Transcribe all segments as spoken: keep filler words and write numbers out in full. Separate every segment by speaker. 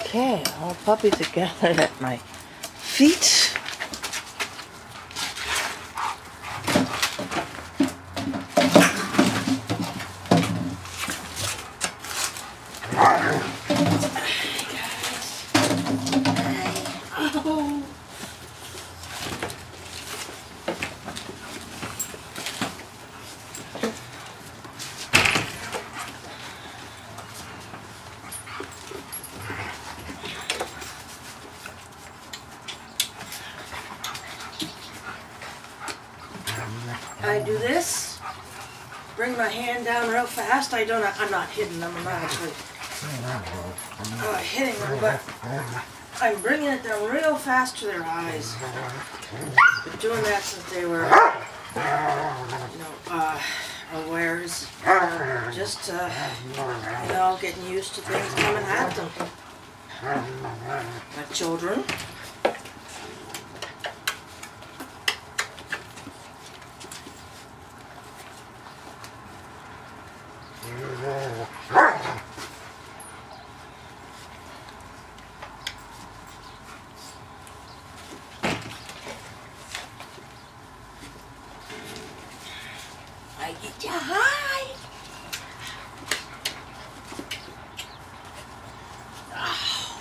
Speaker 1: Okay, all puppies are gathered at my feet. Oh. I do this, bring my hand down real fast. I don't, I'm not hitting them, I'm not actually uh, hitting them, but I'm bringing it down real fast to their eyes. Been doing that since they were, you know, uh, awares. Just, uh, you know, getting used to things coming at them. My children. I get you high. Oh.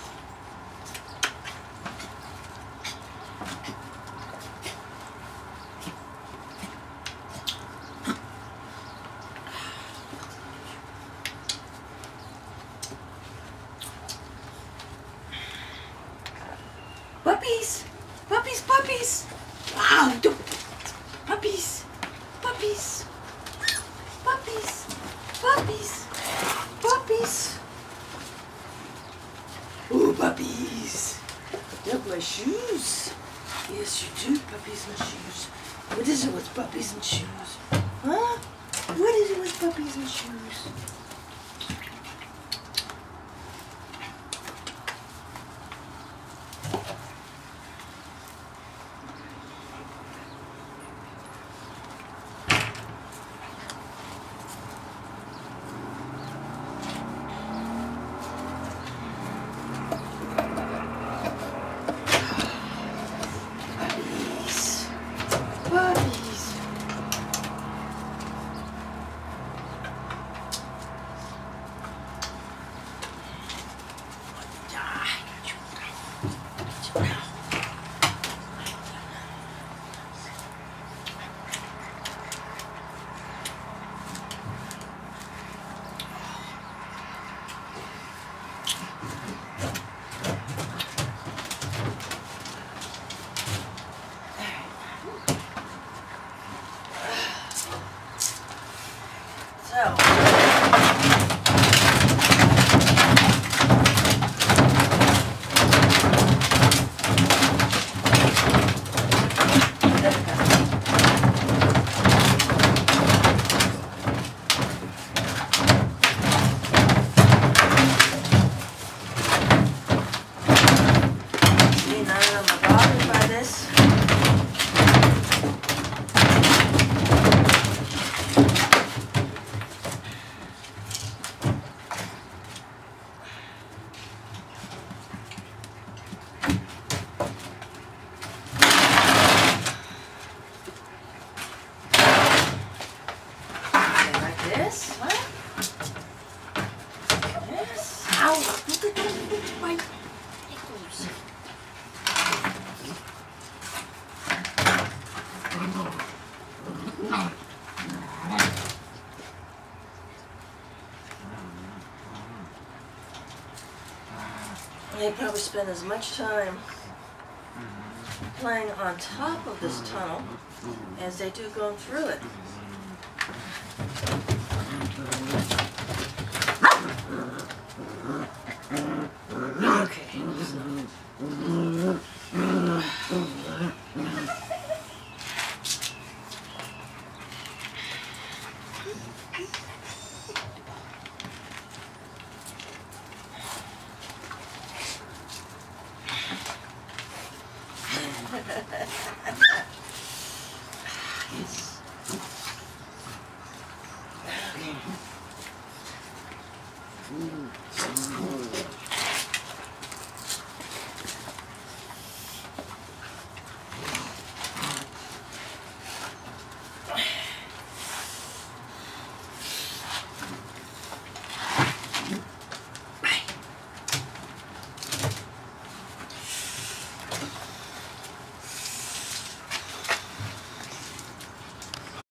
Speaker 1: Puppies, puppies, puppies. Wow, puppies, puppies. Puppies, puppies, puppies. Ooh, puppies. Look, my shoes. Yes, you do, puppies and shoes. What is it with puppies and shoes? Huh? What is it with puppies and shoes? Puppies. So, see, none of them are bothered by this. This, huh? Yes. Ow! Look at those my nipples. They probably spend as much time playing on top of this tunnel as they do going through it.